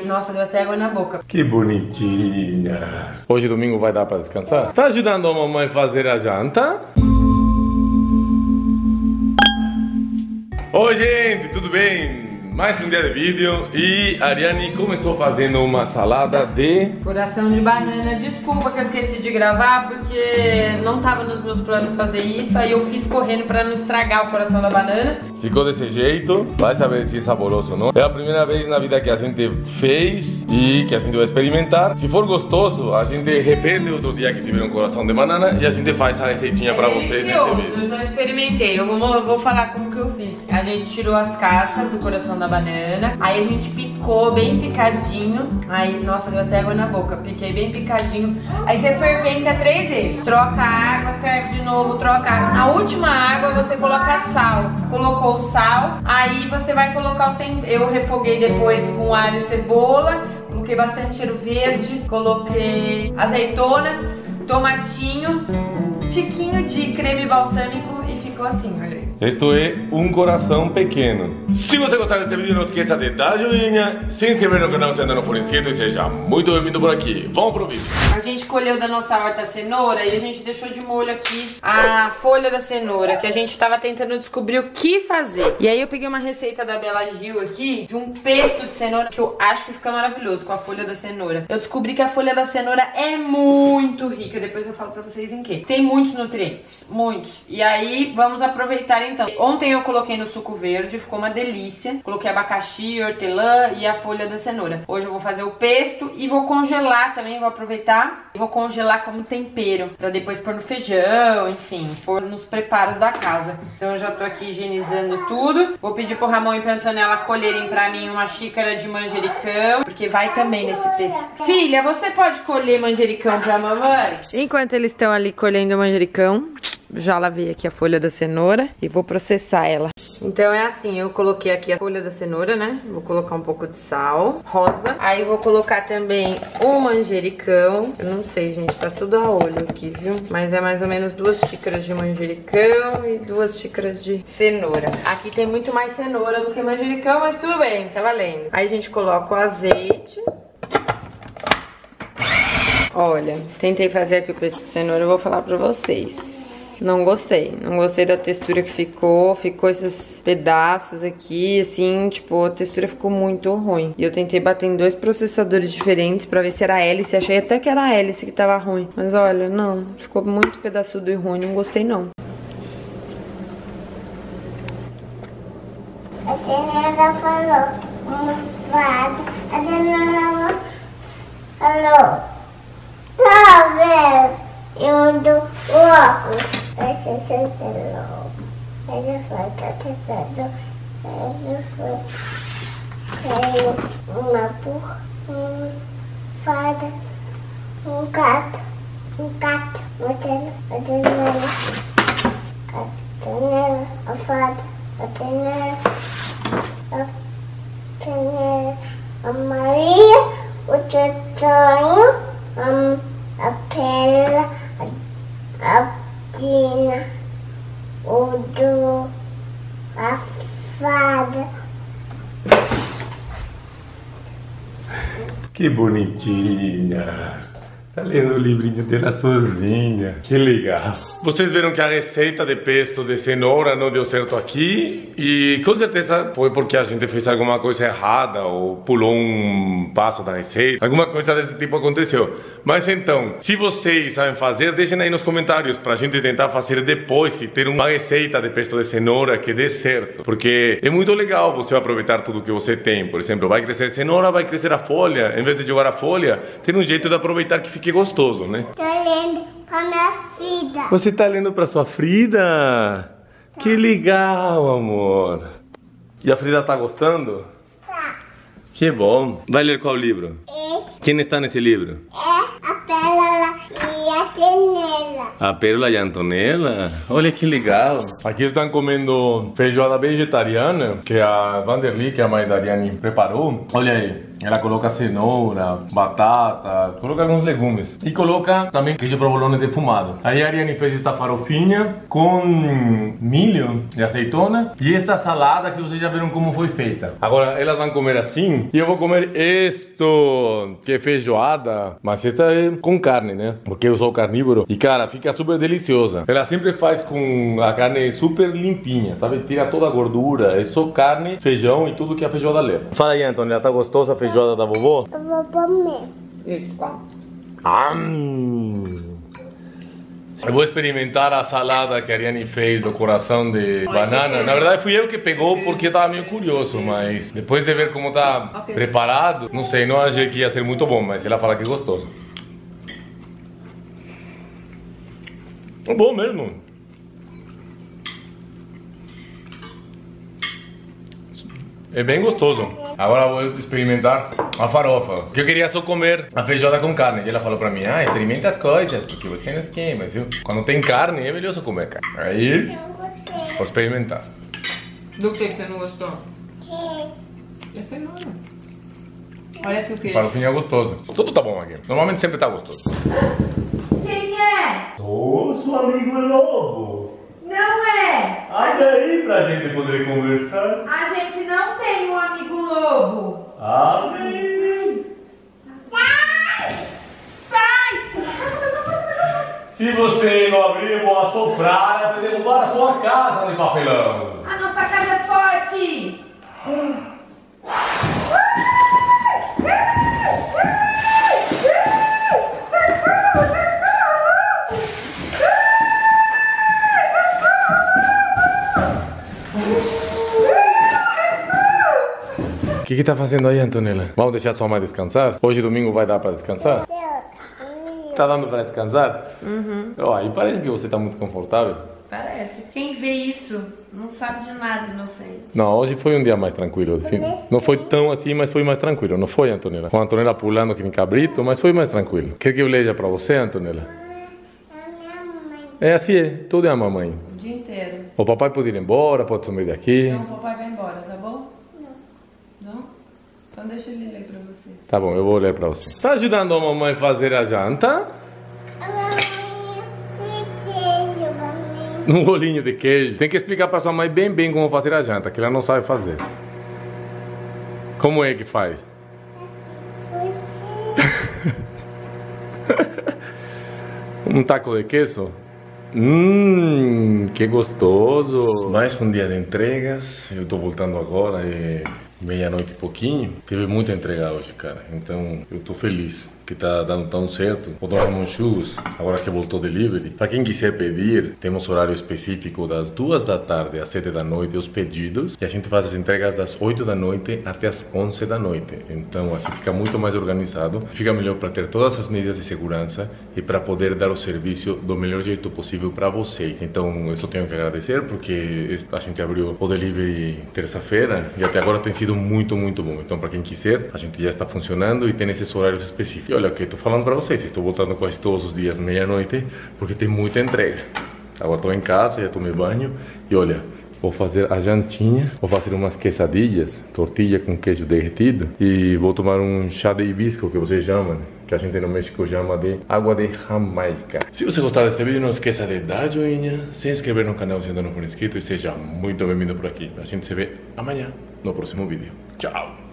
nossa, deu até água na boca. Que bonitinha. Hoje domingo vai dar pra descansar? Tá ajudando a mamãe a fazer a janta? Oi, gente, tudo bem? Mais um dia de vídeo e a Ariane começou fazendo uma salada de... coração de banana. Desculpa que eu esqueci de gravar, porque não tava nos meus planos fazer isso. Aí eu fiz correndo pra não estragar o coração da banana. Ficou desse jeito, vai saber se é saboroso ou não. É a primeira vez na vida que a gente fez e que a gente vai experimentar. Se for gostoso, a gente repete outro dia que tiver um coração de banana e a gente faz a receitinha pra vocês nesse vídeo. Eu já experimentei, eu vou falar como que eu fiz. A gente tirou as cascas do coração da banana, aí a gente picou bem picadinho. Aí, nossa, deu até água na boca. Piquei bem picadinho. Aí você ferventa 3 vezes. Troca a água, ferve de novo, troca a água. Na última água você coloca sal. Colocou o sal, aí você vai colocar os temperos. Eu refoguei depois com alho e cebola. Coloquei bastante cheiro verde. Coloquei azeitona, tomatinho, um tiquinho de creme balsâmico e ficou assim, olha aí. Isto é um coração pequeno. Se você gostar desse vídeo, não esqueça de dar joinha, se inscrever no canal se ainda não for inscrito e seja muito bem-vindo por aqui. Vamos pro vídeo. A gente colheu da nossa horta cenoura e a gente deixou de molho aqui a folha da cenoura, que a gente tava tentando descobrir o que fazer. E aí eu peguei uma receita da Bela Gil aqui, de um pesto de cenoura, que eu acho que fica maravilhoso com a folha da cenoura. Eu descobri que a folha da cenoura é muito rica, depois eu falo pra vocês em quê. Tem muitos nutrientes, muitos. E aí vamos aproveitar então. Ontem eu coloquei no suco verde, ficou uma delícia. Coloquei abacaxi, hortelã e a folha da cenoura. Hoje eu vou fazer o pesto e vou congelar também, vou aproveitar e vou congelar como tempero, pra depois pôr no feijão, enfim, pôr nos preparos da casa. Então eu já tô aqui higienizando tudo. Vou pedir pro Ramon e pra Antonella colherem pra mim uma xícara de manjericão, porque vai também nesse pesto. Filha, você pode colher manjericão pra mamãe? Enquanto eles estão ali colhendo manjericão, já lavei aqui a folha da cenoura e vou processar ela. Então é assim, eu coloquei aqui a folha da cenoura, né? Vou colocar um pouco de sal rosa. Aí vou colocar também o manjericão. Eu não sei, gente, tá tudo a olho aqui, viu? Mas é mais ou menos 2 xícaras de manjericão e 2 xícaras de cenoura. Aqui tem muito mais cenoura do que manjericão, mas tudo bem, tá valendo. Aí a gente coloca o azeite. Olha, tentei fazer aqui o pesto de cenoura, eu vou falar pra vocês. Não gostei da textura que ficou esses pedaços aqui, assim, tipo, a textura ficou muito ruim. E eu tentei bater em 2 processadores diferentes pra ver se era a hélice, achei até que era a hélice que tava ruim. Mas olha, não, ficou muito pedaçudo e ruim, não gostei não. A Antonella falou uma frase, a Antonella falou, tá vendo? Eu dou o óculos. Essa foi, tá tentando. Essa foi. Caiu uma porra, fada, um gato, a Antonella, a fada, a Maria, o Totonho, a Pérola, a Tina, a fada. Que bonitinha. Tá lendo o livrinho dela sozinha. Que legal. Vocês viram que a receita de pesto de cenoura não deu certo aqui. E com certeza foi porque a gente fez alguma coisa errada ou pulou um passo da receita. Alguma coisa desse tipo aconteceu. Mas então, se vocês sabem fazer, deixem aí nos comentários pra gente tentar fazer depois e ter uma receita de pesto de cenoura que dê certo. Porque é muito legal você aproveitar tudo que você tem. Por exemplo, vai crescer cenoura, vai crescer a folha. Em vez de jogar a folha, tem um jeito de aproveitar que fique gostoso, né? Tô lendo pra minha Frida. Você tá lendo pra sua Frida? Que legal, amor. E a Frida tá gostando? Tá. Que bom. Vai ler qual livro? Esse Quem está nesse livro? é a Pérola e a Antonella. A Pérola e a Antonella? Olha que legal. Aqui estão comendo feijoada vegetariana que a Vanderly, que é a mãe da Ariane, preparou. Olha aí. ela coloca cenoura, batata, coloca alguns legumes. E coloca também queijo provolone defumado. Aí a Ariane fez esta farofinha com milho e azeitona. E esta salada que vocês já viram como foi feita. Agora elas vão comer assim. E eu vou comer isto, que é feijoada. Mas esta é com carne, né? Porque eu sou carnívoro. E cara, fica super deliciosa. Ela sempre faz com a carne super limpinha, sabe? Tira toda a gordura. É só carne, feijão e tudo que a feijoada leva. Fala aí, Antônia, tá gostosa a feijoada da vovó? Eu vou comer. Isso, calma. Eu vou experimentar a salada que a Ariane fez do coração de banana. Na verdade fui eu que pegou porque estava meio curioso, mas depois de ver como tá preparado, não sei, não achei que ia ser muito bom, mas ela fala que é gostoso. É bom mesmo. É bem gostoso. Agora vou experimentar a farofa. Porque eu queria só comer a feijoada com carne. E ela falou pra mim, experimenta as coisas, porque você não quer, mas quando tem carne é melhor só comer carne. Aí, vou experimentar. Do que você não gostou? É cenoura. Olha aqui o queijo. Farofinha é gostosa. Tudo tá bom aqui. Normalmente sempre tá gostoso. Quem é? Sou seu amigo Lobo. Não é! Ai, aí pra gente poder conversar. A gente não tem um amigo lobo. Amém. Sai! Se você não abrir, eu vou assoprar até derrubar a sua casa de papelão. A nossa casa é forte! O que tá fazendo aí, Antonella? Vamos deixar sua mãe descansar? Hoje domingo vai dar pra descansar? Tá dando pra descansar? Aí parece que você tá muito confortável. Parece. Quem vê isso não sabe de nada, inocente. Não, hoje foi um dia mais tranquilo. Não foi tão assim, mas foi mais tranquilo. Não foi, Antonella? Com a Antonella pulando que nem cabrito, mas foi mais tranquilo. Quer que eu leia pra você, Antonella? É assim, tudo é a mamãe. O dia inteiro. O papai pode ir embora, pode sumir daqui. Então o papai vai embora, tá bom? Não? Então deixa ele ler pra vocês. Tá bom, eu vou ler pra você. Tá ajudando a mamãe a fazer a janta? Um bolinho de queijo. Tem que explicar pra sua mãe bem como fazer a janta, que ela não sabe fazer. Como é que faz? Um taco de queijo? Que gostoso! Mais um dia de entregas. Eu tô voltando agora, é meia-noite e pouquinho. Teve muita entrega hoje, cara. Então eu tô feliz que tá dando tão certo. O Dom Ramon Shoes, agora que voltou delivery. Para quem quiser pedir, temos horário específico das 2 da tarde às 7 da noite os pedidos. E a gente faz as entregas das 8 da noite até as 11 da noite. Então assim fica muito mais organizado. Fica melhor para ter todas as medidas de segurança e para poder dar o serviço do melhor jeito possível para vocês. Então eu só tenho que agradecer porque a gente abriu o delivery terça-feira e até agora tem sido muito bom. Então para quem quiser, a gente já está funcionando e tem esses horários específicos. E olha o que eu tô falando para vocês, estou voltando quase todos os dias meia-noite porque tem muita entrega. Agora estou em casa, já tomei banho e olha, vou fazer a jantinha, vou fazer umas quesadillas, tortilha com queijo derretido e vou tomar um chá de hibisco que vocês chamam, que a gente no México chama de água de Jamaica. Se você gostar deste vídeo, não esqueça de dar joinha, se inscrever no canal se ainda não for inscrito e seja muito bem-vindo por aqui. A gente se vê amanhã no próximo vídeo. Tchau!